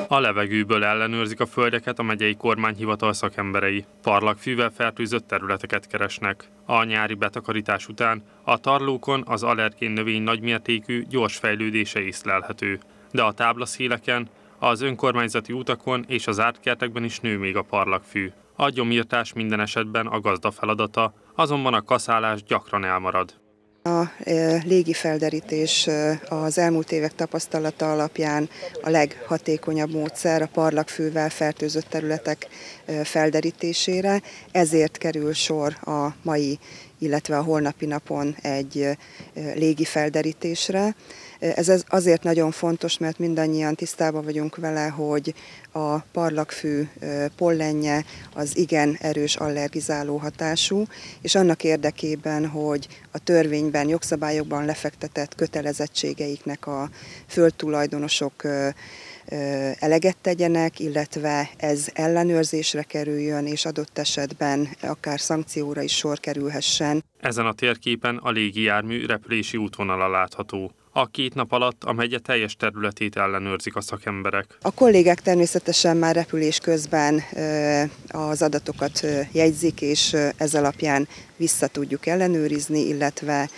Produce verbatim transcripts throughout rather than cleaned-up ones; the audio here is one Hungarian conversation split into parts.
A levegőből ellenőrzik a földeket a megyei kormányhivatal szakemberei. Parlagfűvel fertőzött területeket keresnek. A nyári betakarítás után a tarlókon az allergén növény nagymértékű, gyors fejlődése észlelhető. De a táblaszéleken, az önkormányzati utakon és az ártkertekben is nő még a parlagfű. A gyomírtás minden esetben a gazda feladata, azonban a kaszálás gyakran elmarad. A légifelderítés az elmúlt évek tapasztalata alapján a leghatékonyabb módszer a parlagfűvel fertőzött területek felderítésére, ezért kerül sor a mai, illetve a holnapi napon egy légifelderítésre. Ez azért nagyon fontos, mert mindannyian tisztában vagyunk vele, hogy a parlagfű pollenje az igen erős allergizáló hatású, és annak érdekében, hogy a törvényben, jogszabályokban lefektetett kötelezettségeiknek a földtulajdonosok eleget tegyenek, illetve ez ellenőrzésre kerüljön, és adott esetben akár szankcióra is sor kerülhessen. Ezen a térképen a légijármű repülési útvonala látható. A két nap alatt a megye teljes területét ellenőrzik a szakemberek. A kollégák természetesen már repülés közben az adatokat jegyzik, és ez alapján vissza tudjuk ellenőrizni, illetve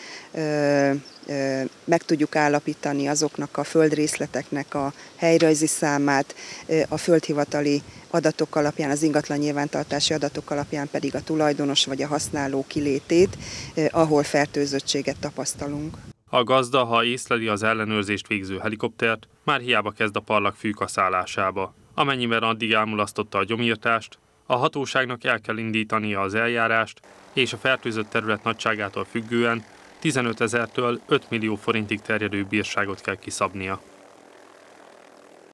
meg tudjuk állapítani azoknak a földrészleteknek a helyrajzi számát, a földhivatali adatok alapján, az ingatlan nyilvántartási adatok alapján pedig a tulajdonos vagy a használó kilétét, ahol fertőzöttséget tapasztalunk. A gazda, ha észleli az ellenőrzést végző helikoptert, már hiába kezd a parlagfű kaszálásába. Amennyiben addig elmulasztotta a gyomírtást, a hatóságnak el kell indítania az eljárást, és a fertőzött terület nagyságától függően tizenötezertől öt millió forintig terjedő bírságot kell kiszabnia.